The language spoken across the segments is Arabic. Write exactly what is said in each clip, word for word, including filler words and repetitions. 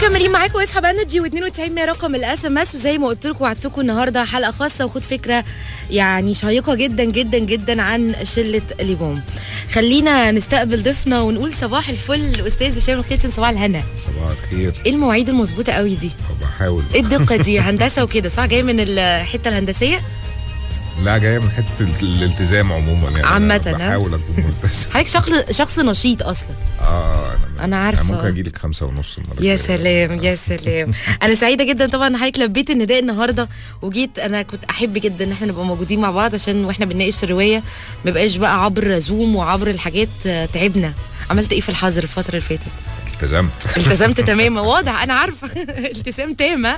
مكملين معاكم اسحب انرجي واثنين وتسعين رقم الاس ام اس. وزي ما قلت لكم وعدتكم النهارده حلقه خاصه وخد فكره يعني شيقه جدا جدا جدا عن شله ليبون. خلينا نستقبل ضيفنا ونقول صباح الفل استاذ هشام الخيتشن. صباح الهنا. صباح الخير. ايه المواعيد المظبوطه قوي دي؟ بحاول. ايه الدقه دي؟ هندسه وكده صح؟ جاي من الحته الهندسيه؟ لا جايه من حته الالتزام عموما يعني عامه. بحاول اكون ملتزم. حضرتك شخص شخص نشيط اصلا. اه انا انا عارفه. أنا ممكن اجي لك خمسة ونص المره. يا سلام يا سلام. انا سعيده جدا طبعا ان حضرتك لبيت النداء النهارده وجيت. انا كنت احب جدا ان احنا نبقى موجودين مع بعض عشان واحنا بنناقش الروايه ما يبقاش بقى عبر زوم وعبر الحاجات. تعبنا. عملت ايه في الحظر الفتره اللي فاتت؟ التزمت. التزمت تماما. واضح انا عارفه. التزام تام.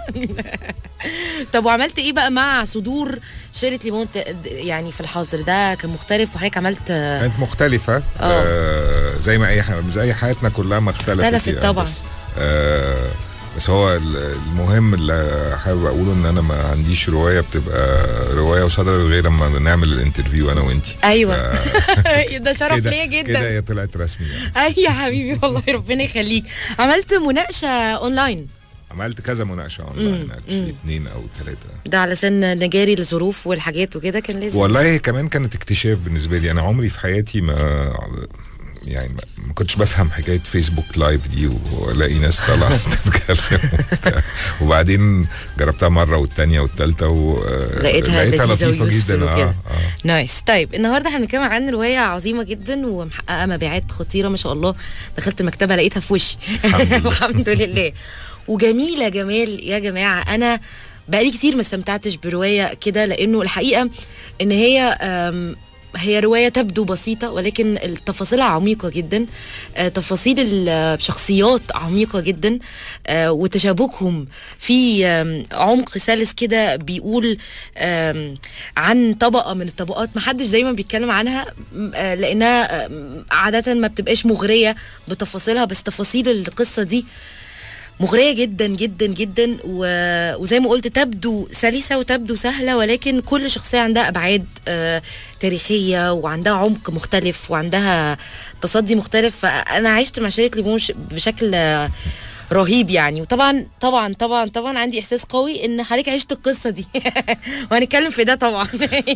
طب وعملت ايه بقى مع صدور شله ليبون يعني في الحظر ده؟ كان مختلف وحضرتك عملت؟ كانت مختلفه. آه زي ما اي زي حياتنا كلها ما اختلفت. اختلفت طبعا. بس, آه بس هو المهم اللي حابب اقوله ان انا ما عنديش روايه بتبقى روايه وصدر غير لما نعمل الانترفيو انا وانتي. ايوه. ده شرف ليا جدا. كده هي طلعت رسمي يعني. اي يا حبيبي والله ربنا يخليك. عملت مناقشه اونلاين. عملت كذا مناقشه اونلاين اثنين او ثلاثه. ده علشان نجاري الظروف والحاجات وكده كان لازم. والله كمان كانت اكتشاف بالنسبه لي. انا عمري في حياتي ما يعني ما كنتش بفهم حكايه فيسبوك لايف دي والاقي ناس طالعه بتتكلم وبعدين جربتها مره والثانيه والثالثه ولقيتها لطيفه جدا. اه اه نايس. طيب النهارده احنا بنتكلم عن روايه عظيمه جدا ومحققه مبيعات خطيره ما شاء الله. دخلت المكتبه لقيتها في وشي. الحمد لله. وجميله جمال يا جماعه. انا بقالي كتير ما استمتعتش بروايه كده لانه الحقيقه ان هي هي رواية تبدو بسيطة ولكن تفاصيلها عميقة جدا. تفاصيل الشخصيات عميقة جدا وتشابكهم في عمق سلس كده بيقول عن طبقة من الطبقات محدش دايما بيتكلم عنها لأنها عادة ما بتبقاش مغرية بتفاصيلها. بس تفاصيل القصة دي مغرية جدا جدا جدا وزي ما قلت تبدو سلسة وتبدو سهلة ولكن كل شخصية عندها أبعاد آه تاريخية وعندها عمق مختلف وعندها تصدي مختلف. فأنا عشت مع شله ليبون بشكل آه رهيب يعني. وطبعا طبعا طبعا طبعا عندي إحساس قوي إن حضرتك عشت القصة دي. وهنتكلم في ده طبعا.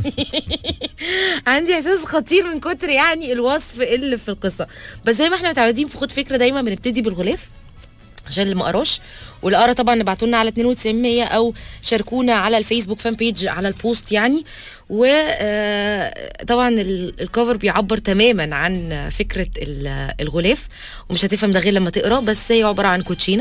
عندي إحساس خطير من كتر يعني الوصف اللي في القصة. بس زي ما احنا متعودين في خد فكرة دايما بنبتدي بالغلاف عشان اللي ما قراش. واللي قرا طبعا ابعتوا لنا على اثنين وتسعين او شاركونا على الفيسبوك فان بيج على البوست يعني. وطبعا الكفر بيعبر تماما عن فكره الغلاف ومش هتفهم ده غير لما تقرا. بس هي عباره عن كوتشينه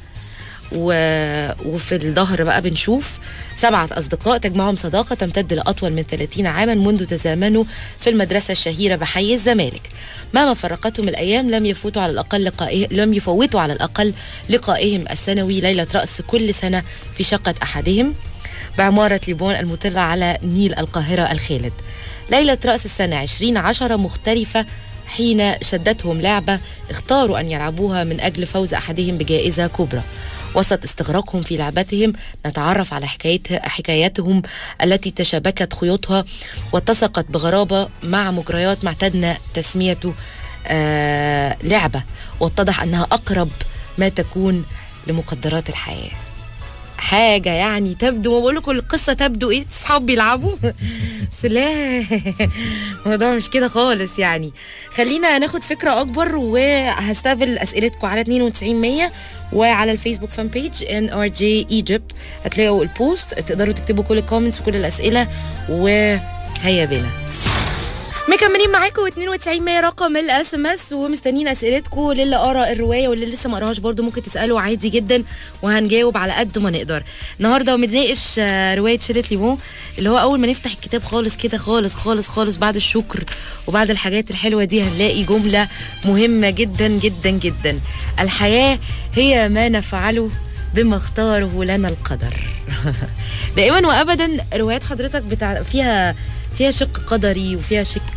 وفي الظهر بقى بنشوف سبعة أصدقاء تجمعهم صداقة تمتد لأطول من ثلاثين عاما منذ تزامنوا في المدرسة الشهيرة بحي الزمالك. مهما فرقتهم الأيام لم يفوتوا على الأقل لقائه لم يفوتوا على الأقل لقائهم السنوي ليلة رأس كل سنة في شقة أحدهم بعمارة ليبون المطلة على نيل القاهرة الخالد. ليلة رأس السنة عشرين عشرة مختلفة حين شدتهم لعبة اختاروا أن يلعبوها من أجل فوز أحدهم بجائزة كبرى. وسط استغراقهم في لعبتهم نتعرف على حكاياتهم التي تشابكت خيوطها واتسقت بغرابة مع مجريات ما اعتدنا تسميته آه لعبة واتضح أنها أقرب ما تكون لمقدرات الحياة. حاجة يعني تبدو ما بقول لكم القصة تبدو ايه اصحاب بيلعبوا. بس لا الموضوع مش كده خالص يعني. خلينا ناخد فكرة أكبر وهستقبل أسئلتكم على اثنين وتسعين مية وعلى الفيسبوك فان بيج ان ار جي ايجيبت هتلاقوا البوست تقدروا تكتبوا كل الكومنتس وكل الأسئلة وهيا بينا. مكملين معاكم اثنين وتسعين مية رقم الاس ام اس ومستنيين اسئلتكم. للي قرا الروايه واللي لسه ما قراهاش برده ممكن تسالوا عادي جدا وهنجاوب على قد ما نقدر. النهارده بنناقش روايه شله ليبون اللي هو اول ما نفتح الكتاب خالص كده خالص خالص خالص بعد الشكر وبعد الحاجات الحلوه دي هنلاقي جمله مهمه جدا جدا جدا. الحياه هي ما نفعله بما اختاره لنا القدر. دائما وابدا روايات حضرتك بتاع فيها فيها شق قدري وفيها شق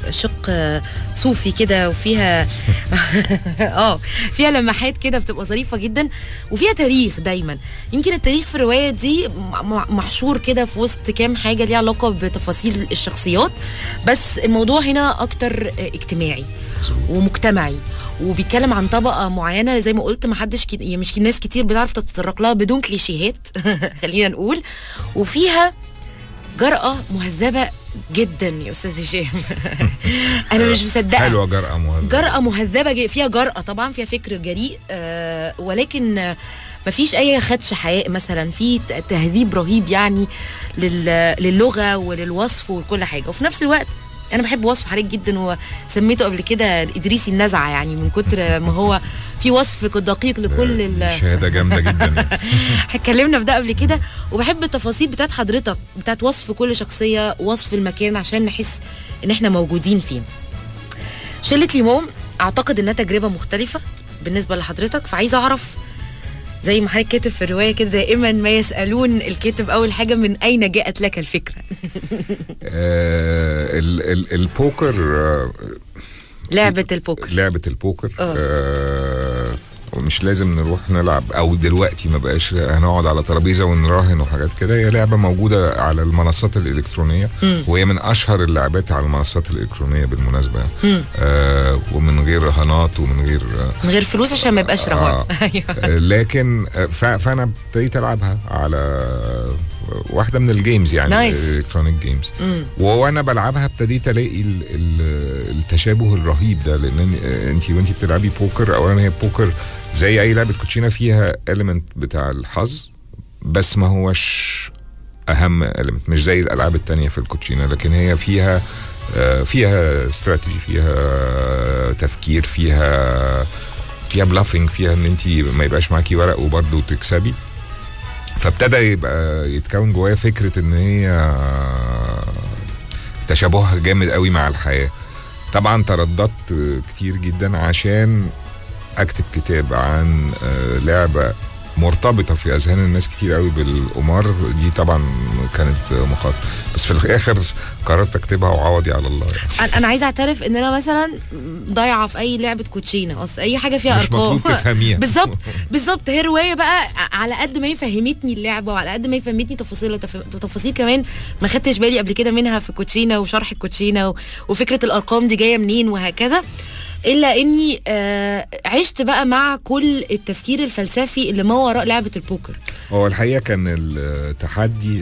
شق صوفي كده، وفيها اه فيها لمحات كده بتبقى ظريفه جدا، وفيها تاريخ دايما. يمكن التاريخ في الروايه دي محشور كده في وسط كام حاجه ليها علاقه بتفاصيل الشخصيات، بس الموضوع هنا اكتر اجتماعي ومجتمعي، وبيتكلم عن طبقه معينه زي ما قلت ما حدش كي... يعني مش ناس كتير بتعرف تتطرق لها بدون كليشيهات خلينا نقول، وفيها جرأة مهذبة جدا يا استاذ هشام. انا مش مصدقه. حلوه جرأة مهذبه. جرأة مهذبه فيها جرأة طبعا، فيها فكر جريء، آه ولكن آه مفيش اي خدش حياء مثلا، في تهذيب رهيب يعني للغه وللوصف وكل حاجه. وفي نفس الوقت انا بحب وصف حضرتك جدا، وسميته قبل كده ادريسي النزعه، يعني من كتر ما هو في وصف دقيق لكل شهاده جامده جدا يعني. اتكلمنا في ده قبل كده. وبحب التفاصيل بتاعت حضرتك، بتاعت وصف كل شخصيه، وصف المكان عشان نحس ان احنا موجودين فيه. شله ليمون اعتقد انها تجربه مختلفه بالنسبه لحضرتك، فعايزه اعرف زي ما حضرتك كاتب في الروايه كده، دائما ما يسالون الكاتب اول حاجه من اين جاءت لك الفكره؟ آه البوكر، آه لعبه البوكر لعبه البوكر آه مش لازم نروح نلعب، او دلوقتي ما بقاش هنقعد على ترابيزه ونراهن وحاجات كده. هي لعبه موجوده على المنصات الالكترونيه، م. وهي من اشهر اللعبات على المنصات الالكترونيه بالمناسبه، آه ومن غير رهانات ومن غير من غير فلوس عشان ما يبقاش رهان. آه آه لكن فانا ابتديت العبها على واحده من الجيمز يعني الكترونيك جيمز، وانا بلعبها ابتديت الاقي ال ال التشابه الرهيب ده، لان انت وانت بتلعبي بوكر، اولا هي بوكر زي اي لعبه كوتشينه فيها element بتاع الحظ، بس ما هوش اهم element، مش زي الالعاب التانية في الكوتشينه، لكن هي فيها فيها استراتيجي، فيها تفكير، فيها فيها بلافينج، فيها ان انت ما يبقاش معاكي ورق وبرضه تكسبي. فابتدى يبقى يتكون جوايا فكره ان هي تشابهها جامد قوي مع الحياه. طبعا ترددت كتير جدا عشان اكتب كتاب عن لعبه مرتبطه في اذهان الناس كتير قوي بالقمار، دي طبعا كانت مخاطره، بس في الاخر قررت اكتبها وعوضي على الله يعني. انا عايزه اعترف ان انا مثلا ضايعه في اي لعبه كوتشينه، اصل اي حاجه فيها مش ارقام مش مطلوب تفهميها. بالظبط بالظبط. هي روايه بقى على قد ما هي فهمتني اللعبه، وعلى قد ما هي فهمتني تفاصيل تفاصيل كمان ما خدتش بالي قبل كده منها في كوتشينه وشرح الكوتشينه وفكره الارقام دي جايه منين وهكذا، الا اني آه عشت بقى مع كل التفكير الفلسفي اللي ما وراء لعبه البوكر. هو الحقيقه كان التحدي،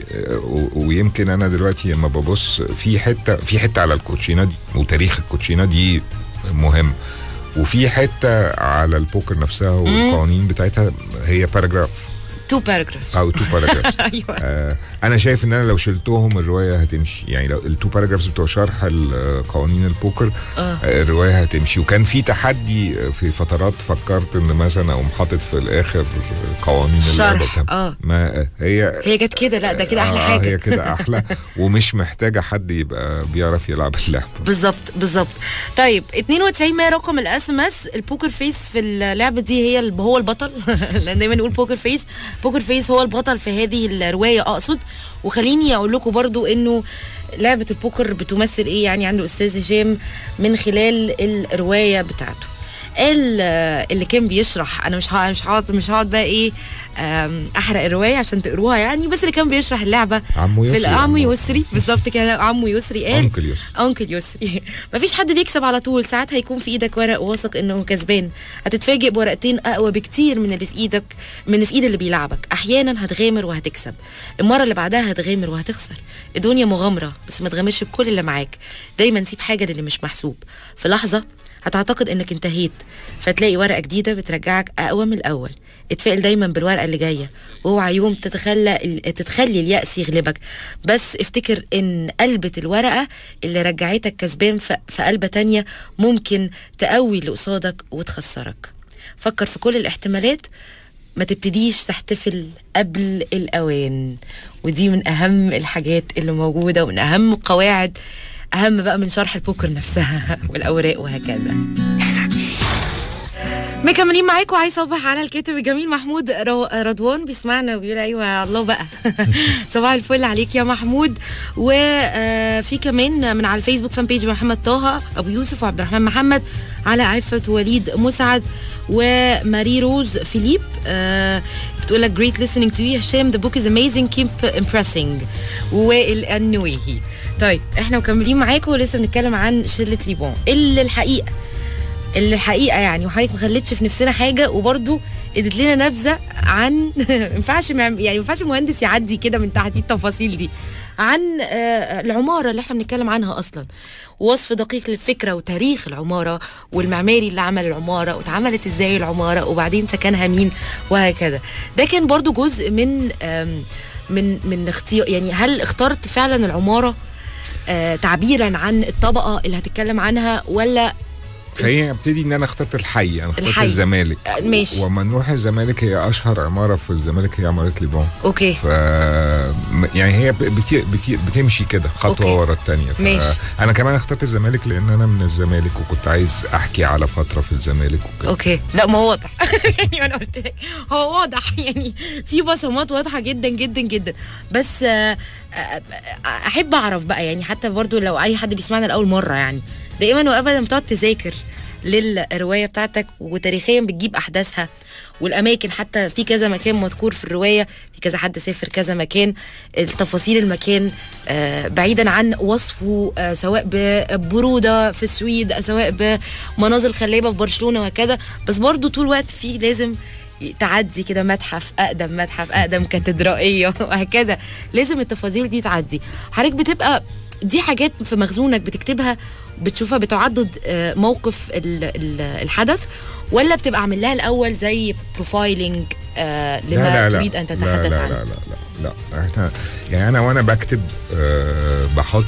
ويمكن انا دلوقتي لما ببص في حته في حته على الكوتشينه دي وتاريخ الكوتشينه دي مهم، وفي حته على البوكر نفسها والقوانين بتاعتها هي باراجراف، تو باراجرافز او تو باراجرافز. ايوه آه انا شايف ان انا لو شلتهم الروايه هتمشي، يعني لو التو باراجرافز بتوع شرح قوانين البوكر آه. الروايه هتمشي. وكان في تحدي في فترات فكرت ان مثلا اقوم حاطط في الاخر قوانين اللعبه. اه ما هي هي جت كده، لا ده كده احلى آه حاجه. هي كده احلى ومش محتاجه حد يبقى بيعرف يلعب اللعبه. بالظبط بالظبط. طيب اتنين وتسعين مية رقم الاس ام اس. البوكر فيس في اللعبه دي هي هو البطل لان دايما نقول بوكر فيس، بوكر فيس هو البطل في هذه الروايه اقصد. وخليني اقول لكم برضو انه لعبه البوكر بتمثل ايه يعني عند الاستاذ هشام من خلال الروايه بتاعته. قال اللي كان بيشرح، انا مش هقعد مش هقعد مش هقعد بقى ايه احرق الروايه عشان تقروها يعني، بس اللي كان بيشرح اللعبه عمو يسري، عمو يسري بالظبط كده. عمو يسري قال انكل يسري انكل يسري مفيش حد بيكسب على طول، ساعات هيكون في ايدك ورق واثق انه كسبان، هتتفاجئ بورقتين اقوى بكتير من اللي في ايدك من اللي في ايد اللي بيلعبك. احيانا هتغامر وهتكسب، المره اللي بعدها هتغامر وهتخسر. الدنيا مغامره، بس ما تغامرش بكل اللي معاك، دايما سيب حاجه للي مش محسوب. في لحظه هتعتقد انك انتهيت، فتلاقي ورقه جديده بترجعك اقوى من الاول. اتفائل دايما بالورقه اللي جايه، واوعى يوم تتخلى تتخلي اليأس يغلبك، بس افتكر ان قلبة الورقه اللي رجعتك كسبان في قلبه تانية ممكن تقوي اللي قصادك وتخسرك. فكر في كل الاحتمالات، ما تبتديش تحتفل قبل الاوان. ودي من اهم الحاجات اللي موجوده ومن اهم القواعد، اهم بقى من شرح البوكر نفسها والاوراق وهكذا. مكملين معاكم. عايز اصبح على الكاتب الجميل محمود رو... رضوان بيسمعنا وبيقول ايوه الله بقى. صباح الفل عليك يا محمود. وفي كمان من على الفيسبوك فان بيج محمد طه ابو يوسف وعبد الرحمن محمد، على عفة وليد مسعد وماري روز فيليب آه بتقول لك great listening to you هشام, the book is amazing keep impressing. ووائل النويهي. طيب احنا مكملين معاكم ولسه بنتكلم عن شلة ليبون اللي الحقيقة اللي الحقيقه يعني وحضرتك ما خلتش في نفسنا حاجه، وبرده ادت لنا نبذه عن ما ينفعش يعني ما ينفعش مهندس يعدي كده من تحت التفاصيل دي عن آه العماره اللي احنا بنتكلم عنها اصلا، ووصف دقيق للفكره وتاريخ العماره والمعماري اللي عمل العماره واتعملت ازاي العماره وبعدين سكنها مين وهكذا. ده كان برضو جزء من من من اختيار، يعني هل اخترت فعلا العماره آه تعبيرا عن الطبقه اللي هتتكلم عنها، ولا خليني ابتدي ان انا اخترت الحي. انا اخترت الحي. الزمالك. ماشي. وما نروح الزمالك هي اشهر عماره في الزمالك هي عماره ليبون. اوكي. ف يعني هي بتي... بتي... بتمشي كده خطوه ورا الثانيه. ف... ماشي. انا كمان اخترت الزمالك لان انا من الزمالك وكنت عايز احكي على فتره في الزمالك وكده. اوكي. لا ما هو واضح. يعني انا قلت لك هو واضح، يعني في بصمات واضحه جدا جدا جدا. بس احب اعرف بقى، يعني حتى برضو لو اي حد بيسمعنا لاول مره، يعني دائما وابدا بتقعد تذاكر للروايه بتاعتك وتاريخيا بتجيب احداثها والاماكن، حتى في كذا مكان مذكور في الروايه، في كذا حد سافر كذا مكان، التفاصيل المكان آه بعيدا عن وصفه آه سواء ببروده في السويد سواء بمناظر خلابه في برشلونه وكذا، بس برضو طول الوقت في لازم تعدي كده متحف اقدم متحف اقدم كاتدرائيه وهكذا، لازم التفاصيل دي تعدي. حضرتك بتبقى دي حاجات في مخزونك بتكتبها بتشوفها بتعدد موقف الحدث، ولا بتبقى عامل لها الاول زي بروفايلنج لما لا لا تريد ان تتحدث عنه؟ لا لا لا لا لا لا احنا يعني انا وانا بكتب أه بحط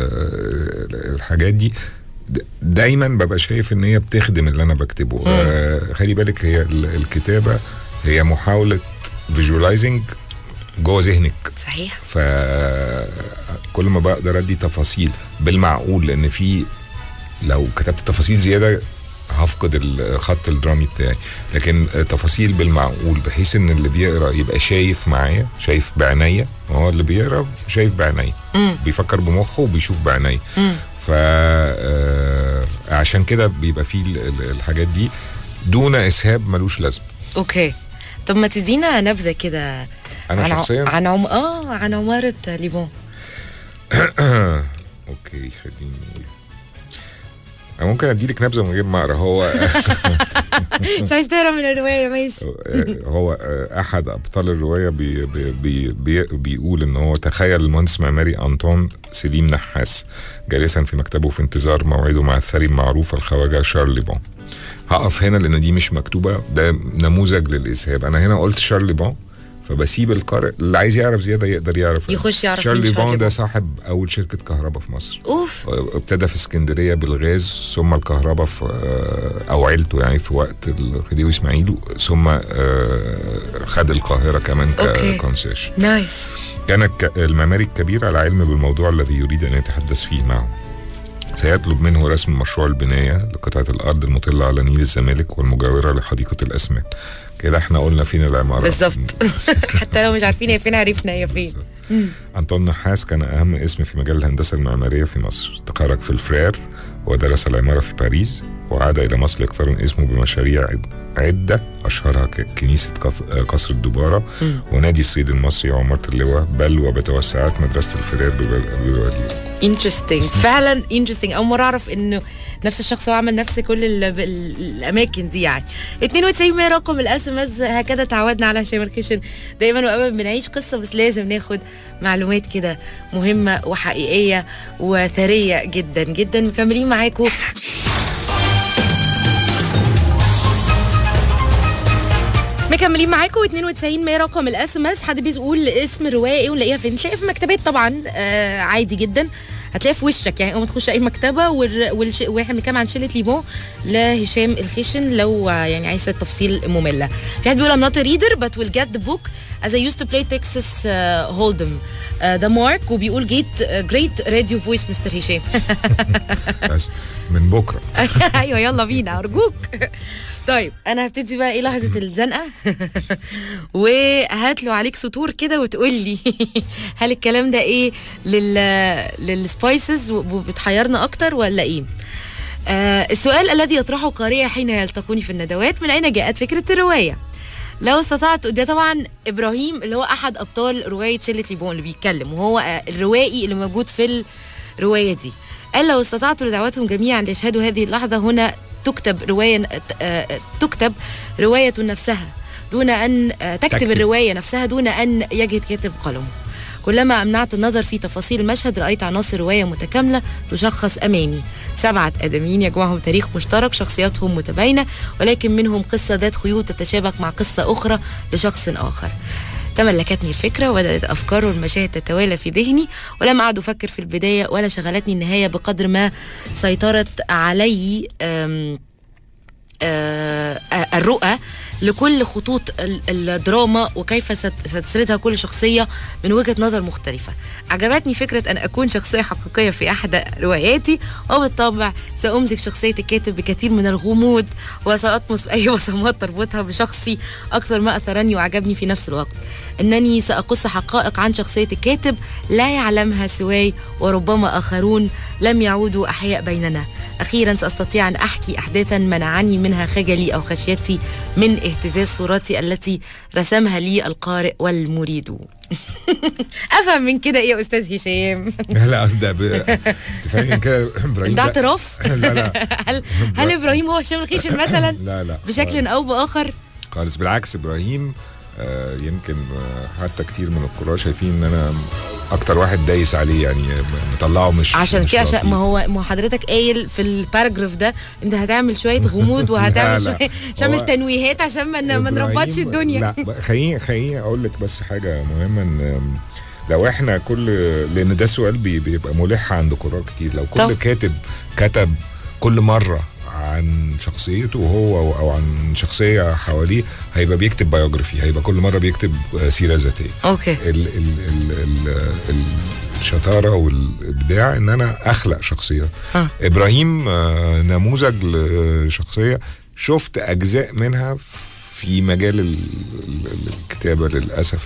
الحاجات دي دايما ببقى شايف ان هي بتخدم اللي انا بكتبه. أه خلي بالك هي الكتابه هي محاوله فيجواليزنج جوه ذهنك. صحيح. فكل ما بقدر ادي تفاصيل بالمعقول، لان في لو كتبت تفاصيل زياده هفقد الخط الدرامي بتاعي، لكن تفاصيل بالمعقول بحيث ان اللي بيقرا يبقى شايف معايا، شايف بعينيا، وهو اللي بيقرا شايف بعينيا، بيفكر بمخه وبيشوف بعينيا. ف عشان كده بيبقى فيه الحاجات دي دون اسهاب ملوش لازمه. اوكي. طب ما تدينا نبذه كده انا عن شخصيا عن عم... اه عن عماره ليبون. اوكي خليني انا ممكن اديلك نبذه من غير ما اقرا. هو مش عايز تقرا من الروايه؟ ماشي. هو احد ابطال الروايه بي بي بي بيقول ان هو تخيل المهندس المعماري انطون سليم نحاس جالسا في مكتبه في انتظار موعده مع الثري المعروف الخواجه شارل ليبون. هقف هنا لان دي مش مكتوبه، ده نموذج للاسهاب. انا هنا قلت شارل ليبون فبسيب القارئ اللي عايز يعرف زياده يقدر يعرف، يخش يعرف. شارل ليبون ده صاحب اول شركه كهرباء في مصر. اوف. ابتدى في اسكندريه بالغاز ثم الكهرباء في او عيلته يعني في وقت الخديوي اسماعيل، ثم خد القاهره كمان ككونسيشن. نايس. كان المعماري الكبير على علم بالموضوع الذي يريد ان يتحدث فيه معه. سيطلب منه رسم مشروع البنايه لقطعه الارض المطله على نيل الزمالك والمجاوره لحديقه الاسماك. كده احنا قلنا فين العماره بالظبط. حتى لو مش عارفين هي فين عرفنا هي فين. أنطون نحاس كان أهم اسم في مجال الهندسة المعمارية في مصر. تخرج في الفرير ودرس العمارة في باريس، وعاد إلى مصر ليقترن اسمه بمشاريع عدة أشهرها كنيسة قصر الدبارة ونادي الصيد المصري وعمارة اللواء، بل وبتوسعات مدرسة الفرير بباليو. انترستينج فعلا، انترستينج. اول مره اعرف انه نفس الشخص هو عمل نفس كل الاماكن دي. يعني اتنين وتسعين رقم الاس ام اس. هكذا تعودنا على هشام الخشن، دايما وابدا بنعيش قصه، بس لازم ناخد معلومات كده مهمه وحقيقيه وثريه جدا جدا. مكملين معاكم. مكملين معاكم. اتنين وتسعين رقم الاس ام اس. حد بيقول اسم الروايه ايه ونلاقيها فين؟ نلاقيها في مكتبات طبعا. آه عادي جدا، هتلاقيها في وشك. يعني اول ما تخش اي مكتبه والش... واحنا بنتكلم عن شله ليبون لهشام الخشن لو يعني عايزه تفصيل ممله. في حد بيقول I'm not a reader but will get the book as I used to play Texas uh, Hold'em ده مارك وبيقول جيت جريت راديو فويس مستر هشام. بس من بكره. ايوه يلا بينا ارجوك. طيب انا هبتدي بقى ايه لحظه الزنقه. وهات له عليك سطور كده وتقول لي هل الكلام ده ايه لل للسبايسز وبتحيرنا اكتر ولا ايه؟ آه السؤال الذي يطرحه قارئ حين يلتقوني في الندوات: من اين جاءت فكره الروايه؟ لو استطعت، ده طبعا ابراهيم اللي هو احد ابطال روايه شله ليبون اللي بيتكلم، وهو الروائي اللي موجود في الروايه دي. قال: لو استطعت لدعوتهم جميعا ليشهدوا هذه اللحظه هنا تكتب روايه تكتب روايه نفسها دون ان تكتب, تكتب الروايه نفسها دون ان يجد كاتب قلمه. كلما أمنعت النظر في تفاصيل المشهد رأيت عناصر رواية متكاملة تشخص أمامي. سبعة آدميين يجمعهم تاريخ مشترك، شخصياتهم متباينة ولكن منهم قصة ذات خيوط تتشابك مع قصة أخرى لشخص آخر. تملكتني الفكرة وبدأت أفكار والمشاهد تتوالى في ذهني، ولم أعد أفكر في البداية ولا شغلتني النهاية بقدر ما سيطرت علي الرؤى لكل خطوط الدراما وكيف ستسردها كل شخصية من وجهة نظر مختلفة. عجبتني فكرة أن أكون شخصية حقيقية في أحد رواياتي، وبالطبع سأمزج شخصية الكاتب بكثير من الغموض وسأطمس بأي بصمات تربطها بشخصي أكثر ما أثرني وعجبني في نفس الوقت. أنني سأقص حقائق عن شخصية الكاتب لا يعلمها سواي وربما آخرون لم يعودوا أحياء بيننا. أخيرا سأستطيع أن أحكي أحداثا منعني منها خجلي أو خشيتي من اهتزاز صورتي التي رسمها لي القارئ والمريد. أفهم من كده إيه يا أستاذ هشام؟ لا ده ب... تفهم كده إبراهيم ده اعتراف؟ لا لا هل, هل إبراهيم هو هشام الخيشن مثلا؟ لا لا بشكل أو بآخر؟ خالص، بالعكس. إبراهيم آه يمكن آه حتى كتير من القراء شايفين ان انا اكتر واحد دايس عليه، يعني مطلعه مش عشان كده عشان ما هو ما حضرتك قايل في الباراجراف ده انت هتعمل شويه غموض وهتعمل شويه شامل تنويهات عشان ما ما نربطش الدنيا. لا خليني خليني اقول لك بس حاجه مهمه، ان لو احنا كل لان ده سؤال بيبقى ملح عند قراء كتير، لو كل طب. كاتب كتب كل مره عن شخصيته هو او عن شخصيه حواليه هيبقى بيكتب بايوجرافي، هيبقى كل مره بيكتب سيره ذاتيه. اوكي. ال ال ال ال الشطاره والابداع ان انا اخلق شخصيات. ها. ابراهيم نموذج لشخصيه شفت اجزاء منها في مجال الكتابه للاسف،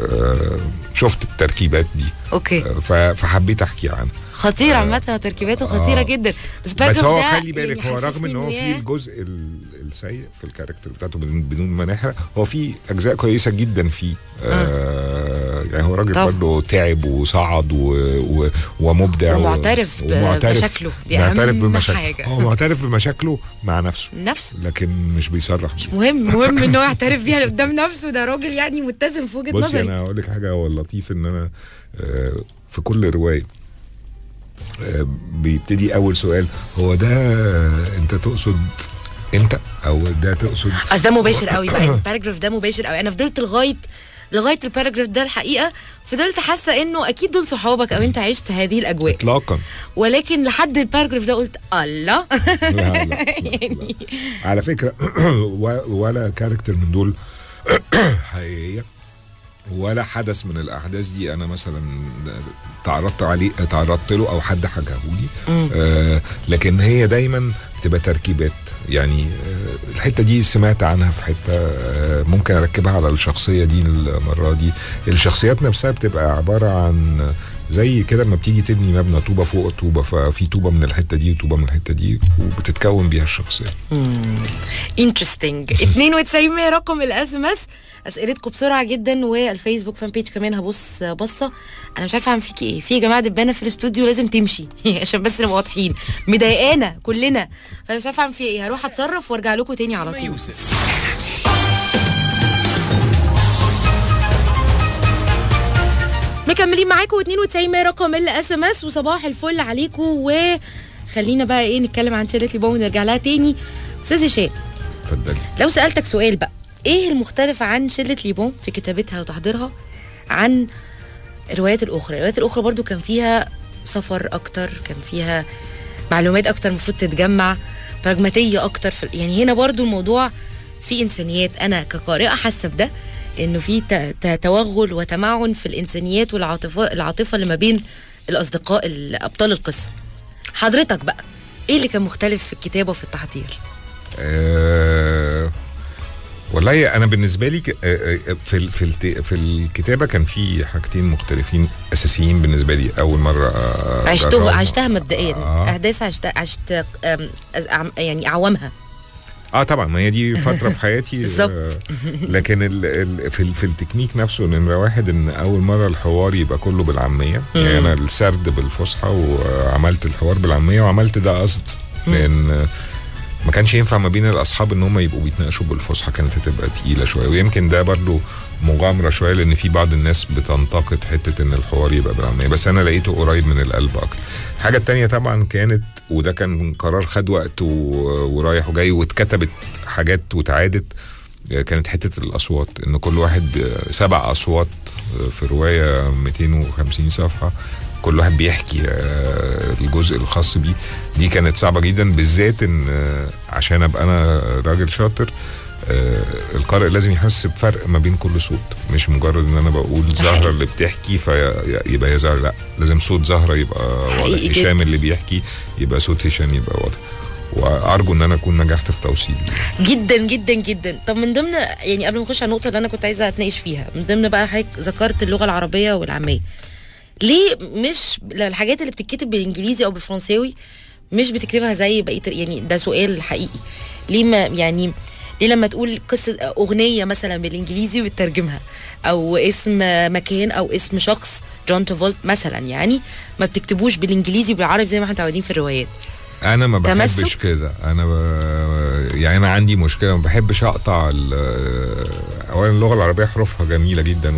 شفت التركيبات دي. اوكي. فحبيت احكي عنها. خطير عامه، آه تركيباته خطيره آه جدا. بس, بس هو خلي بالك، يعني هو رغم ان هو في الجزء السيء في الكاركتر بتاعته بدون ما نحرق، هو في اجزاء كويسه جدا فيه. آه آه يعني هو راجل برضه تعب وصعد و و ومبدع ومعترف, ومعترف بمشاكله، دي معترف اهم حاجه. هو معترف بمشاكله مع نفسه نفسه لكن مش بيصرح، مش مهم. مهم ان هو يعترف بيها قدام نفسه. ده راجل يعني متزن في وجهه نظري. بصي انا هقول لك حاجه، هو اللطيف ان انا آه في كل روايه بيبتدي اول سؤال هو ده انت تقصد انت او ده تقصد، اصل ده مباشر قوي بقى. الباراجراف ده مباشر قوي. انا فضلت لغايه لغايه الباراجراف ده الحقيقه فضلت حاسه انه اكيد دول صحابك او انت عشت هذه الاجواء اطلاقا، ولكن لحد الباراجراف ده قلت الله. لا لا, لا, يعني لا. على فكره ولا كاركتر من دول حقيقيه ولا حدث من الاحداث دي انا مثلا تعرضت عليه تعرضت له او حد حكاهولي. آه لكن هي دايما بتبقى تركيبات، يعني آه الحته دي سمعت عنها في حته آه ممكن اركبها على الشخصيه دي المره دي. الشخصيات نفسها بتبقى عباره عن زي كده لما بتيجي تبني مبنى طوبه فوق الطوبه، ففي طوبه من الحته دي وطوبه من الحته دي وبتتكون بيها الشخصيه. انترستنج. اتنين وتسعين رقم الاس ام اس. اسئلتكم بسرعه جدا، والفيسبوك فان بيج كمان هبص بصه. انا مش عارفه اعمل فيكي ايه، في يا جماعه دبانه في الاستوديو لازم تمشي عشان بس نبقى واضحين، مضايقانا كلنا، فانا مش عارفه اعمل فيها ايه. هروح اتصرف وارجع لكم تاني على طول. مكملين معاكم اتنين وتسعين رقم الاس ام اس، وصباح الفل عليكم. وخلينا بقى ايه نتكلم عن شله ليبون ونرجع لها تاني. استاذ هشام اتفضلي. لو سالتك سؤال بقى، ايه المختلف عن شله ليبون في كتابتها وتحضيرها عن الروايات الاخرى؟ الروايات الاخرى برضو كان فيها سفر اكتر، كان فيها معلومات اكتر المفروض تتجمع، براجماتيه اكتر في، يعني هنا برضو الموضوع فيه انسانيات. انا كقارئه حاسه بده انه في ت- ت- توغل وتمعن في الانسانيات والعاطفه العاطفه اللي ما بين الاصدقاء ابطال القصه. حضرتك بقى ايه اللي كان مختلف في الكتابه وفي التحضير؟ أه والله انا بالنسبه لي ك- آه، آه، في ال- في الت- في الكتابه كان في حاجتين مختلفين اساسيين بالنسبه لي. اول مره آه، عشته أجربهم. عشتها مبدئيا آه. احداث عشت عشت أم، أعم- يعني اعوامها. اه طبعا، ما هي دي فتره في حياتي. بالظبط. آه لكن ال ال في, ال في التكنيك نفسه، نمره واحد ان اول مره الحوار يبقى كله بالعاميه. يعني انا السرد بالفصحى وعملت الحوار بالعاميه، وعملت ده قصد لان آه، ما كانش ينفع ما بين الاصحاب ان هم يبقوا بيتناقشوا بالفصحى، كانت هتبقى تقيله شويه. ويمكن ده برضو مغامره شويه، لان في بعض الناس بتنتقد حته ان الحوار يبقى بالعاميه، بس انا لقيته قريب من القلب اكتر. الحاجه التانيه طبعا كانت، وده كان قرار خد وقت و... ورايح وجاي، واتكتبت حاجات واتعادت، كانت حته الاصوات، ان كل واحد سبع اصوات في روايه مئتين وخمسين صفحه، كل واحد بيحكي الجزء الخاص بيه. دي كانت صعبه جدا، بالذات ان عشان ابقى انا راجل شاطر، القارئ لازم يحس بفرق ما بين كل صوت، مش مجرد ان انا بقول زهره اللي بتحكي فيبقى هي زهره، لا، لازم صوت زهره يبقى واضح، هشام اللي بيحكي يبقى صوت هشام يبقى واضح. وارجو ان انا اكون نجحت في توصيلي جدا جدا جدا. طب من ضمن، يعني قبل ما نخش على النقطه اللي انا كنت عايزه اتناقش فيها، من ضمن بقى حضرتك ذكرت اللغه العربيه والعاميه، ليه مش الحاجات اللي بتتكتب بالانجليزي او بالفرنساوي مش بتكتبها زي بقيه؟ يعني ده سؤال حقيقي. ليه ما يعني ليه لما تقول قصه اغنيه مثلا بالانجليزي وتترجمها، او اسم مكان او اسم شخص جون ترافولت مثلا، يعني ما بتكتبوش بالانجليزي وبالعربي زي ما احنا متعودين في الروايات؟ انا ما بحبش كده. انا ب... يعني انا عندي مشكله، ما بحبش اقطع ال... اولا اللغه العربيه حروفها جميله جدا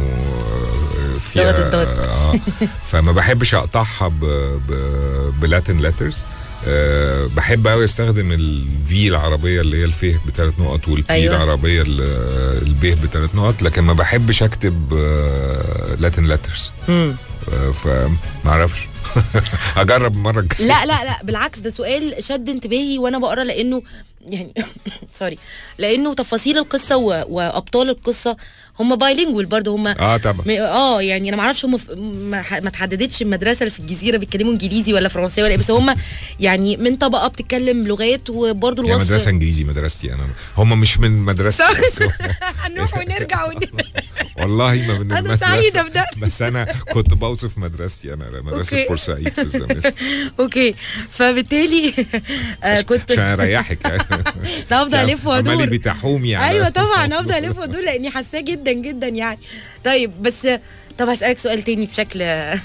وفيها آه فما بحبش اقطعها ب... ب... بلاتين ليترز. أه بحب قوي استخدم الفي العربيه اللي هي الفيه بثلاث نقط، والبي أيوة. العربيه البيه بثلاث نقط، لكن ما بحبش اكتب لاتين ليترز. امم فما اعرفش. اجرب المره الجايه. لا لا لا بالعكس، ده سؤال شد انتباهي وانا بقرا، لانه يعني سوري، لانه تفاصيل القصه و... وابطال القصه هم بايلينجوال برضه، هم اه طبعا م... اه يعني انا ما اعرفش هم ف... ما, ح... ما تحددتش المدرسه اللي في الجزيره بيتكلموا انجليزي ولا فرنساوي ولا، بس هم يعني من طبقه بتتكلم لغات، وبرضه الوصف يعني مدرسه انجليزي مدرستي انا، هم مش من مدرسه هنروح ونرجع ون... والله ما من انا سعيده بده، بس انا كنت بوصف مدرستي انا مدرسه بورسعيد في الزمالك. اوكي، فبالتالي آه كنت عشان اريحك يعني افضل الف وادور، عمالي بتحومي يعني. ايوه طبعا افضل الف وادور لاني حاساه جدا جدا يعني. طيب بس طب هسألك سؤال تاني بشكل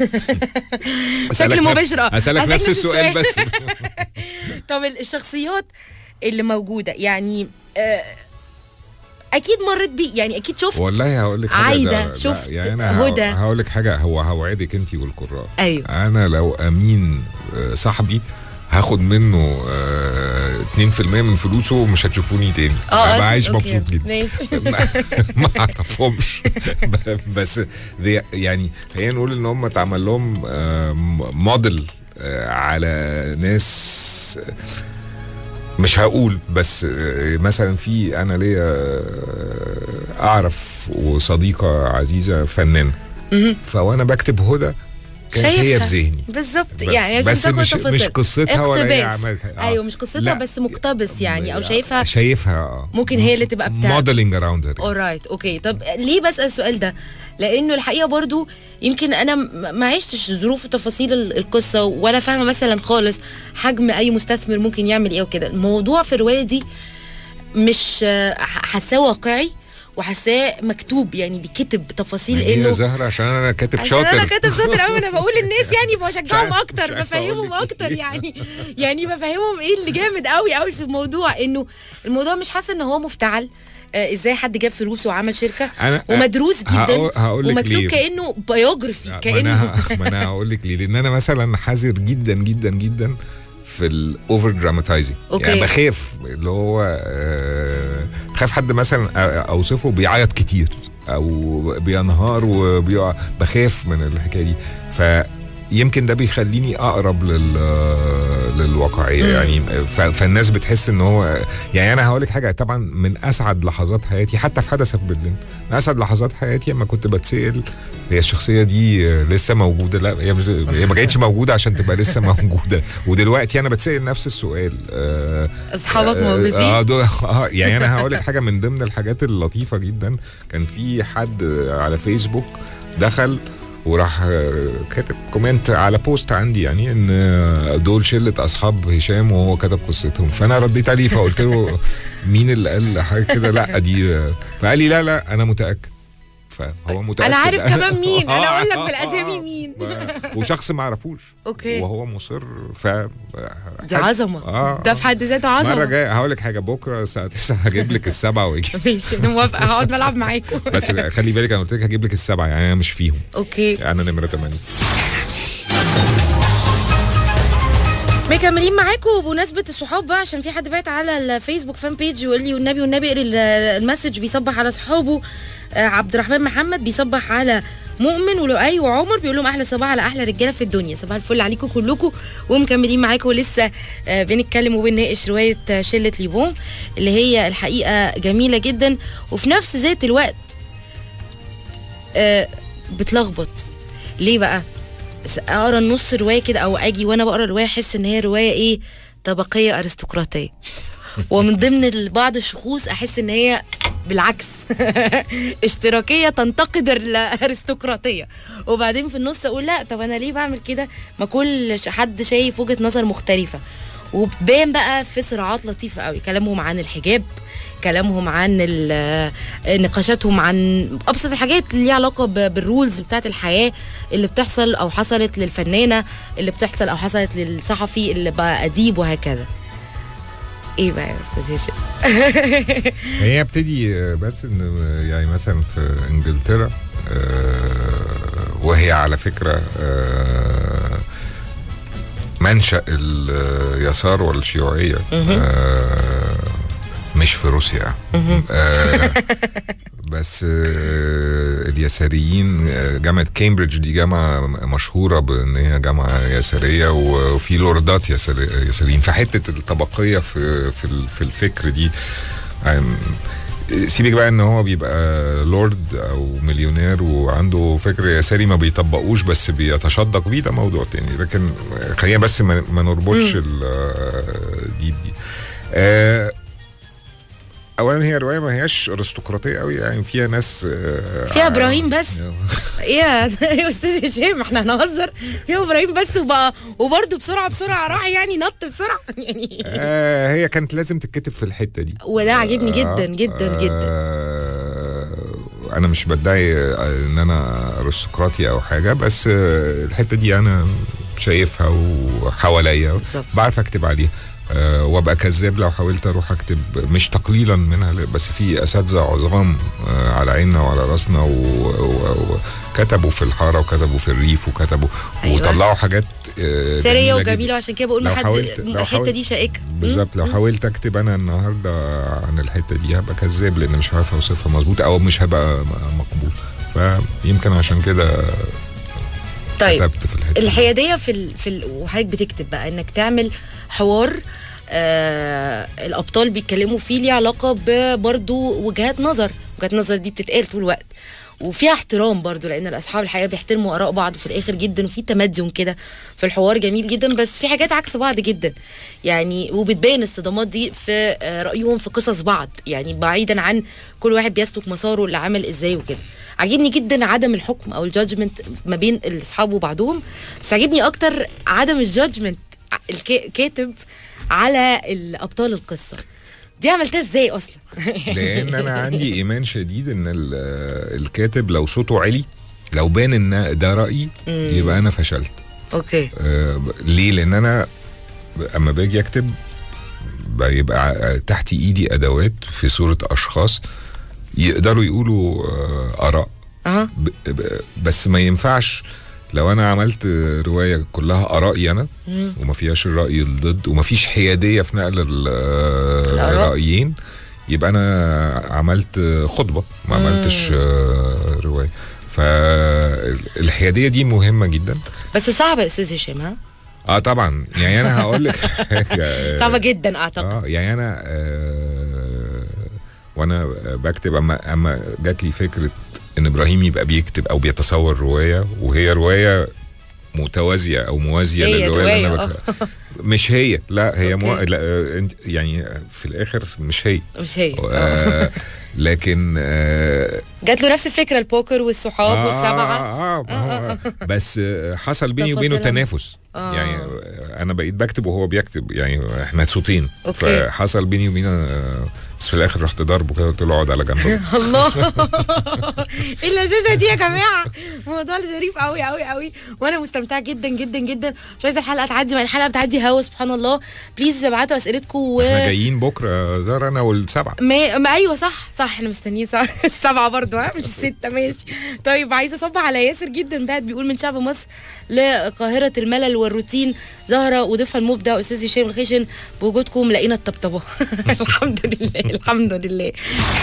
بشكل مباشر. اه هسألك نفس السؤال بس. طب الشخصيات اللي موجوده يعني آه اكيد مريت بيه، يعني اكيد شفت. والله هقول لك حاجه، عايده شفت يعني انا هدى، هقول لك حاجه، هو هوعدك انت والقراء. ايوه انا لو امين صاحبي هاخد منه اتنين في المية من فلوسه ومش هتشوفوني تاني. اه ابقى عايش مبسوط جدا. ما اعرفهمش بس يعني خلينا نقول ان هم اتعمل لهم موديل على ناس، مش هقول، بس مثلا في انا ليا اعرف وصديقه عزيزه فنانه، فوانا بكتب هدى كانت هي في ذهني بالظبط، يعني بس مش مش قصتها ولا هي عملتها. آه. ايوه مش قصتها بس مقتبس يعني، او شايفها شايفها اه ممكن هي اللي تبقى بتاع موديلنج اراوند هير. اورايت اوكي. طب ليه بسال السؤال ده؟ لانه الحقيقه برضو يمكن انا ما عشتش ظروف وتفاصيل القصه، ولا فاهمه مثلا خالص حجم اي مستثمر ممكن يعمل ايه وكده. الموضوع في الروايه دي مش حاساه واقعي، وحاساه مكتوب، يعني بيكتب بتفاصيل انه يا زهره عشان انا كاتب شاطر. عشان انا كاتب شاطر قوي، انا بقول للناس يعني بشجعهم اكتر، بفهمهم اكتر يعني يعني بفهمهم ايه اللي جامد قوي قوي في الموضوع، انه الموضوع مش حاسه ان هو مفتعل. آه ازاي حد جاب فلوس وعمل شركه ومدروس جدا ومكتوب كانه بايوجرافي، كانه ما انا هقول لك ليه، لان انا مثلا حذر جدا جدا جدا في الاوفر دراماتايزنج. يعني بخاف اللي هو آه بخاف حد مثلا اوصفه بيعيط كتير او بينهار وبيقع، بخاف من الحكايه دي. ف يمكن ده بيخليني اقرب لل للواقعيه يعني. فالناس بتحس ان هو يعني انا هقول لك حاجه طبعا من اسعد لحظات حياتي حتى في حدث في برلين، من اسعد لحظات حياتي لما كنت بتسال هي الشخصيه دي لسه موجوده؟ لا هي هي ما كانتش موجوده عشان تبقى لسه موجوده. ودلوقتي انا بتسال نفس السؤال. اصحابك موجودين؟ اه دول اه يعني انا هقول لك حاجه من ضمن الحاجات اللطيفه جدا. كان في حد على فيسبوك دخل وراح كاتب كومنت على بوست عندي يعني ان دول شله اصحاب هشام وهو كتب قصتهم. فانا رديت عليه فقلت له مين اللي قال حاجه كده؟ لا دي. فقال لي لا لا انا متاكد. فهو متاكد. انا عارف كمان مين. انا اقول لك بالاسامي مين. وشخص ما عرفوش اوكي وهو مصر. ف دي عظمه. آه ده في حد ذاته عظمه. مره جايه هقول لك حاجه بكره الساعه تسعة هجيب لك السبعه واجي. ماشي انا موافقه هقعد بلعب معاكم. بس خلي بالك انا قلت لك هجيب لك السبعه يعني انا مش فيهم. اوكي انا نمره ثمانية. مكملين معاكم بمناسبه الصحاب بقى، عشان في حد بعت على الفيسبوك فان بيج ويقول لي والنبي والنبي اقري المسج بيصبح على اصحابه. آه عبد الرحمن محمد بيصبح على مؤمن ولؤي وعمر، بيقول لهم احلى صباح على احلى رجاله في الدنيا. صباح الفل عليكم كلكم. ومكملين معاكم ولسه آه بنتكلم وبنناقش روايه آه شله ليبون اللي هي الحقيقه جميله جدا وفي نفس ذات الوقت آه بتلخبط. ليه بقى؟ اقرا النص روايه كده او اجي وانا بقرا الروايه احس ان هي روايه ايه طبقيه ارستقراطيه، ومن ضمن بعض الشخوص احس ان هي بالعكس اشتراكيه تنتقد الارستقراطيه، وبعدين في النص اقول لا طب انا ليه بعمل كده؟ ما كل حد شايف وجهه نظر مختلفه. وبان بقى في صراعات لطيفه قوي، كلامهم عن الحجاب، كلامهم عن نقاشاتهم عن ابسط الحاجات اللي ليها علاقه بالرولز بتاعت الحياه اللي بتحصل او حصلت للفنانه، اللي بتحصل او حصلت للصحفي اللي بقى اديب وهكذا. ايه بقى يا استاذ هشام؟ هي ابتدي بس ان يعني مثلا في انجلترا وهي على فكره منشأ اليسار والشيوعيه مش في روسيا. آه بس آه اليساريين جامعة كامبريدج دي جامعة مشهورة بأن هي جامعة يسارية وفي لوردات يساريين. فحتة الطبقية في في الفكر دي سيبك بقى ان هو بيبقى لورد او مليونير وعنده فكر يساري ما بيطبقوش بس بيتشدق بيه، ده موضوع تاني. لكن خلينا بس ما نربطش دي بدي. آه اولا هي روايه ما هياش ارستقراطيه قوي يعني، فيها ناس فيها ابراهيم بس. ايه يا استاذ هشام احنا هنهزر؟ فيها ابراهيم بس وبقى وبرده بسرعه بسرعه راح يعني نط بسرعه يعني. آه هي كانت لازم تتكتب في الحته دي وده عاجبني جدا جدا آه جدا. انا مش بدعي ان انا ارستقراطي او حاجه، بس الحته دي انا شايفها وحواليا بعرف اكتب عليها. أه وابقى كذاب لو حاولت اروح اكتب، مش تقليلا منها بس في اساتذه عظام أه على عيننا وعلى راسنا وكتبوا في الحاره وكتبوا في الريف وكتبوا أيوة. وطلعوا حاجات أه سريه وجميله، عشان كده بقول ما حد الحته دي شائكه بالظبط. لو حاولت اكتب انا النهارده عن الحته دي هبقى كذاب لان مش عارف اوصفها مظبوط او مش هبقى مقبول. فيمكن عشان كده طيب في الحياديه في ال... في ال... وحضرتك بتكتب بقى انك تعمل حوار آه الابطال بيتكلموا فيه ليه علاقه برضه وجهات نظر، وجهات نظر دي بتتقال طول الوقت وفيها احترام برضه، لان الاصحاب الحقيقه بيحترموا اراء بعض في الاخر جدا، وفي تمدن كده في الحوار جميل جدا، بس في حاجات عكس بعض جدا يعني، وبتبان الصدامات دي في آه رايهم في قصص بعض يعني، بعيدا عن كل واحد بيسلك مساره اللي عمل ازاي وكده. عجبني جدا عدم الحكم او الجادجمنت ما بين الاصحاب وبعضهم، بس عجبني اكتر عدم الجادجمنت الكاتب على الابطال القصه دي. عملتها ازاي اصلا؟ لان انا عندي ايمان شديد ان الكاتب لو صوته عالي، لو بان ان ده رايي يبقى انا فشلت. اوكي. آه ليه؟ لان انا اما باجي اكتب بيبقى تحت ايدي ادوات في صوره اشخاص يقدروا يقولوا آه اراء أه. بس ما ينفعش لو انا عملت روايه كلها ارائي انا مم. وما فيهاش الراي الضد وما فيش حياديه في نقل الرايين، يبقى انا عملت خطبه ما عملتش روايه. فالحياديه دي مهمه جدا. بس صعبه يا استاذ هشام. ها اه طبعا، يعني انا هقول لك حاجه صعبه جدا اعتقد. اه يعني انا آه وانا بكتب، اما اما جات لي فكره ان ابراهيم يبقى بيكتب او بيتصور روايه، وهي روايه متوازيه او موازيه للروايه اللي انا بكتبها. مش هي، لا هي مو... لا انت يعني في الاخر مش هي مش هي آه لكن آه جات له نفس الفكره، البوكر والصحاب آه والسبعه. آه آه آه آه بس حصل بيني وبينه تنافس. آه يعني انا بقيت بكتب وهو بيكتب، يعني احنا صوتين. أوكي. فحصل بيني وبينه، بس في الاخر رحت ضربه كده، قلت له اقعد على جنب. الله ايه اللذاذه دي يا جماعه، الموضوع ظريف قوي قوي قوي، وانا مستمتعه جدا جدا جدا. مش عايزه الحلقه تعدي، ما الحلقه بتعدي هوا سبحان الله. بليز ابعتوا اسئلتكم و... احنا جايين بكره زار انا والسبعه. ما... ما ايوه صح صح احنا مستنيين صح. السبعه برضو، ها مش السته. ماشي طيب. عايزه اصبح على ياسر جدا بعد، بيقول من شعب مصر لقاهره الملل والروتين، زهره وضيفها المبدع استاذ هشام الخشن، بوجودكم لقينا الطبطبه. الحمد لله الحمد لله.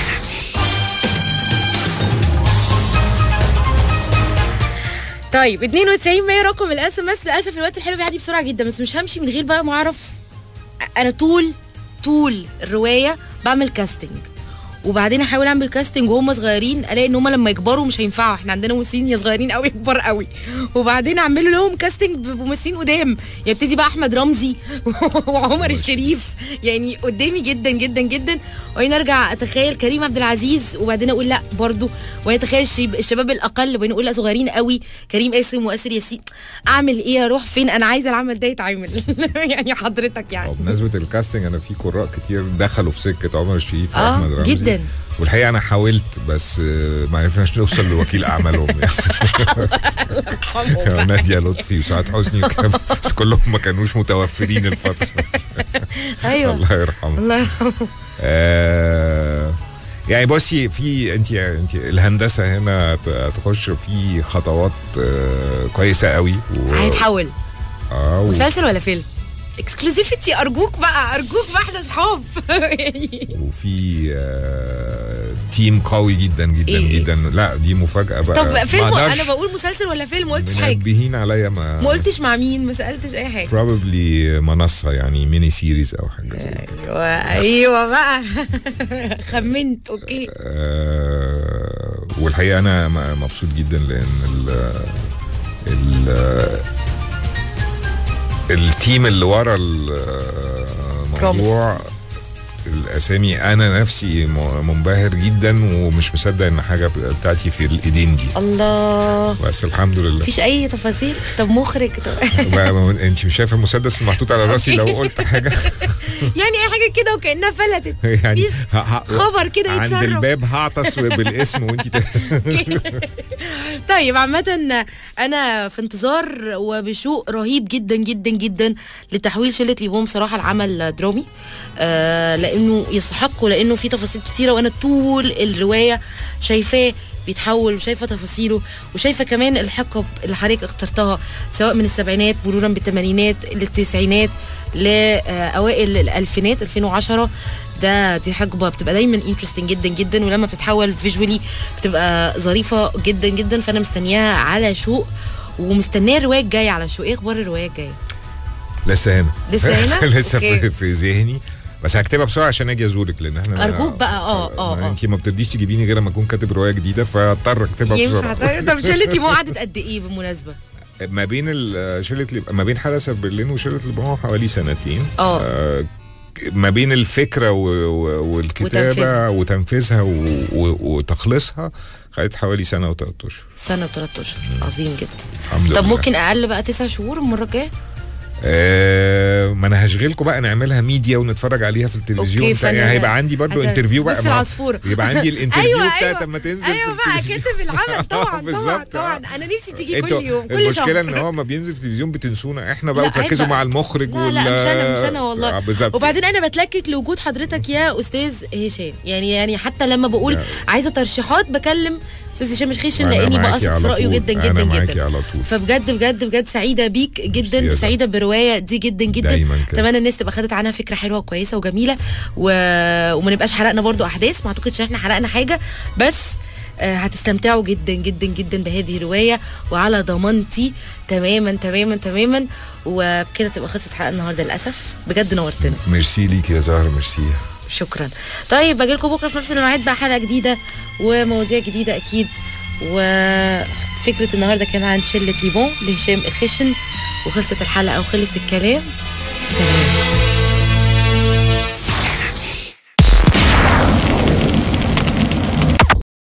طيب اتنين وتسعين مية رقم الاس ام اس. للاسف الوقت الحلو بيعدي بسرعه جدا، بس مش همشي من غير بقى ما اعرف. انا طول طول الروايه بعمل كاستنج، وبعدين احاول اعمل كاستنج وهم صغيرين، الاقي ان هم لما يكبروا مش هينفعوا. احنا عندنا ممثلين يا صغيرين قوي كبار قوي، وبعدين اعمل لهم كاستنج بممثلين قدام، يبتدي بقى احمد رمزي وعمر الشريف يعني قدامي جدا جدا جدا. وبعدين ارجع اتخيل كريم عبد العزيز، وبعدين اقول لا برضو، وبعدين اتخيل الشباب الاقل، وبعدين اقول لا صغيرين قوي، كريم قاسم واسر ياسين. اعمل ايه؟ اروح فين؟ انا عايزه العمل ده يتعمل. يعني حضرتك يعني بمناسبه الكاستنج، انا في قراء كتير دخلوا في سكه عمر الشريف آه واحمد رمزي جدا، والحقيقه انا حاولت بس ما عرفناش نوصل لوكيل اعمالهم. يعني ناديه لطفي وسعاد حسني، بس كلهم ما كانوش متوفرين الفتره. ايوه الله يرحمه الله يرحمه. آه يعني بصي، في انت انت الهندسه هنا تخش في خطوات آه كويسه قوي و... هيتحول اه و... مسلسل ولا فيلم؟ اكسكلوزيفيتي ارجوك بقى، ارجوك بقى، احنا اصحاب. وفي آه تيم قوي جدا جدا إيه جدا. لا دي مفاجاه بقى. طب فيلم؟ انا بقول مسلسل ولا فيلم؟ ما قلتش حاجه. منبهين عليا، ما ما قلتش مع مين، ما سالتش اي حاجه. probably منصه يعني ميني سيريز او حاجه زي كده. ايوه ايوه بقى. خمنت. اوكي. آه والحقيقه انا مبسوط جدا لان ال ال التيم اللي ورا الموضوع، الاسامي انا نفسي منبهر جدا ومش مصدق ان حاجه بتاعتي في الايدين دي. الله. بس الحمد لله. مفيش اي تفاصيل؟ طب مخرج؟ طب انت مش شايفه المسدس المحطوط على راسي لو قلت حاجه؟ يعني اي حاجه كده وكانها فلتت. يعني خبر كده يتسرب عند الباب، هعطس بالاسم وانت. طيب عامه انا في انتظار وبشوق رهيب جدا جدا جدا لتحويل شله ليبوم صراحه لعمل درامي، آه لانه يستحق، لانه في تفاصيل كتيره، وانا طول الروايه شايفاه بيتحول، وشايفه تفاصيله، وشايفه كمان الحقب اللي حضرتك اخترتها، سواء من السبعينات مرورا بالثمانينات للتسعينات لاوائل الالفينات ألفين وعشرة. ده دي حقبه بتبقى دايما انترستنج جدا جدا، ولما بتتحول فيجوالي بتبقى ظريفه جدا جدا. فانا مستنياها على شوق، ومستنيه الروايه الجايه على شوق. ايه اخبار الروايه الجايه؟ لسه هنا لسه هنا لسه في, في ذهني، بس هكتبها بسرعه عشان اجي ازورك، لان احنا ارجوك بقى. اه اه انت ما بترضيش تجيبيني غير لما اكون كاتب روايه جديده، فاضطر اكتبها بسرعه. طب شلتي مو قعدت قد ايه بالمناسبه؟ ما بين شله ما بين حدث في برلين وشله ليبوم حوالي سنتين. اه ما بين الفكره والكتابه وتنفيذها, وتنفيذها وتخليصها خدت حوالي سنه وثلاث اشهر. سنه وثلاث اشهر، عظيم جدا. الحمد لله. طب ممكن اقل بقى تسع شهور المره الجايه؟ آه ما انا هشغلكم بقى، نعملها ميديا ونتفرج عليها في التلفزيون. يعني هيبقى عندي برضو انترفيو بقى، بس العصفوره يبقى عندي الانترفيو أيوة بتاعت أيوة لما تنزل. ايوه بقى كاتب العمل. طبعا طبعا طبعا انا نفسي تيجي كل يوم كل شهر. المشكله ان هو ما بينزل في التلفزيون بتنسونا احنا بقى، وتركزوا مع المخرج. لا لا مش انا مش انا والله. آه بالظبط. وبعدين انا بتلكك لوجود حضرتك يا استاذ هشام، يعني يعني حتى لما بقول يعني عايزه ترشيحات بكلم استاذ هشام الخشن، لاني بثق في رايه جدا جدا جدا. فبجد بجد بجد سعيده بيك جدا، وسعيده بالروايه دي جدا جدا. اتمنى الناس تبقى خدت عنها فكره حلوه وكويسه وجميله، و... وما نبقاش حرقنا برضو احداث. ما اعتقدش ان احنا حرقنا حاجه، بس آه هتستمتعوا جدا جدا جدا بهذه الروايه، وعلى ضمانتي تماما تماما تماما. وبكده تبقى خلصت حلقه النهارده للاسف، بجد نورتنا. ميرسي ليك يا زهره، ميرسي. شكرا. طيب باجي لكم بكره في نفس الميعاد بقى حلقه جديده ومواضيع جديده اكيد. وفكره النهارده كان عن شله ليبون لهشام الخشن، وخلصت الحلقه وخلص الكلام. سلام.